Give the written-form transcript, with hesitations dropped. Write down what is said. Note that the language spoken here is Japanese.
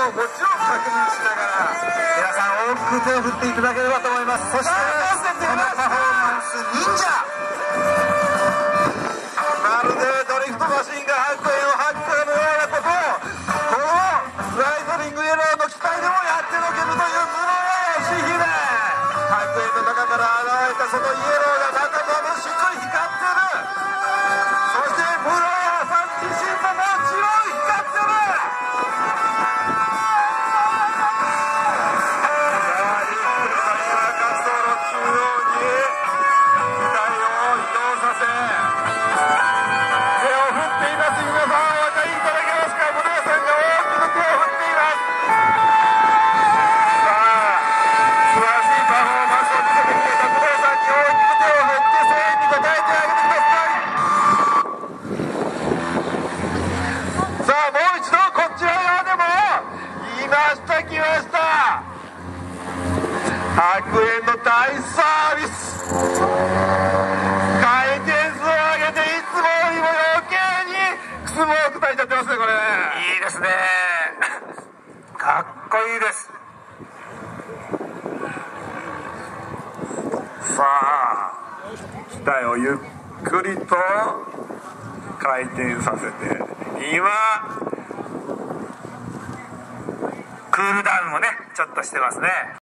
をもちろん確認しながら皆さん大きく手を振っていただければと思います。そしてこのパフォーマンス忍者、まるでドリフトマシンが白煙を吐くかのようなことをこのライトニングイエローの機械でもやってのけるという不思議な白煙の中から現れたそのイエローがまた眩しく光ってる。そして室屋さん自身ももちろん光ってる。来ました白煙の大サービス、回転数を上げていつもよりも余計にスモーク焚いちゃってますね。これいいですね、かっこいいです。さあ機体をゆっくりと回転させて、今クールダウンをねちょっとしてますね。